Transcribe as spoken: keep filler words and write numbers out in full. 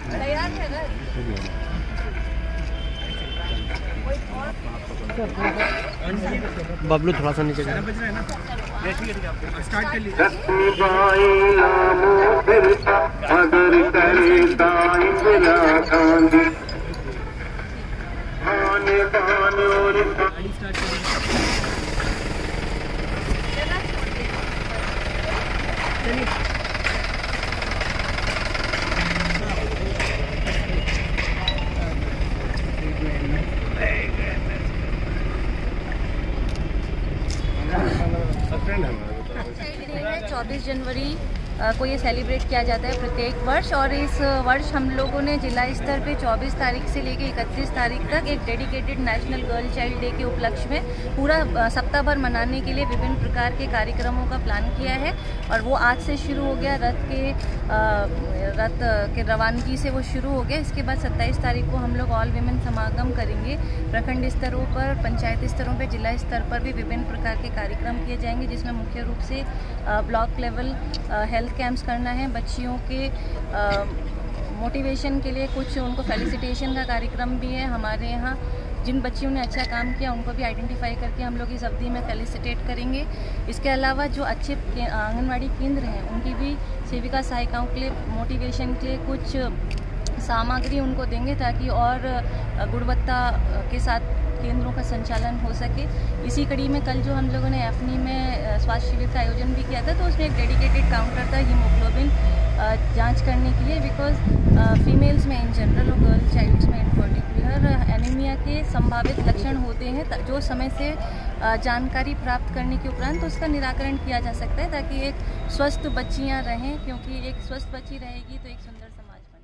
तैयार है ना? बबलू थोड़ा सा नीचे स्टार्ट कर लीजिए। चौबीस जनवरी को ये सेलिब्रेट किया जाता है प्रत्येक वर्ष, और इस वर्ष हम लोगों ने जिला स्तर पे चौबीस तारीख से लेकर इकतीस तारीख तक एक dedicated national girl child day के उपलक्ष्य में पूरा सप्ताह भर मनाने के लिए विभिन्न प्रकार के कार्यक्रमों का प्लान किया है। और वो आज से शुरू हो गया, रथ के रथ के रवानगी से वो शुरू हो गया। इसके बाद सत्ताईस तारीख को हम लोग ऑल विमेन समागम करेंगे। प्रखंड स्तरों पर, पंचायत स्तरों पर, जिला स्तर पर भी विभिन्न प्रकार के कार्यक्रम किए जाएंगे, जिसमें मुख्य रूप से ब्लॉक लेवल हेल्थ कैंप्स करना है। बच्चियों के मोटिवेशन के लिए कुछ उनको फेलिसिटेशन का कार्यक्रम भी है हमारे यहाँ। जिन बच्चियों ने अच्छा काम किया उनको भी आइडेंटिफाई करके हम लोग इस अवधि में फेलिसिटेट करेंगे। इसके अलावा जो अच्छे आंगनवाड़ी केंद्र हैं उनकी भी सेविका सहायिकाओं के लिए मोटिवेशन के लिए कुछ सामग्री उनको देंगे, ताकि और गुणवत्ता के साथ केंद्रों का संचालन हो सके। इसी कड़ी में कल जो हम लोगों ने एफनी में स्वास्थ्य शिविर का आयोजन भी किया था, तो उसमें एक डेडिकेटेड काउंटर था हीमोग्लोबिन जांच करने के लिए, बिकॉज फीमेल्स में इन जनरल और गर्ल चाइल्ड्स में इन पर्टिकुलर एनीमिया के संभावित लक्षण होते हैं, जो समय से जानकारी प्राप्त करने के उपरांत तो उसका निराकरण किया जा सकता है, ताकि एक स्वस्थ बच्चियां रहें, क्योंकि एक स्वस्थ बच्ची रहेगी तो एक सुंदर समाज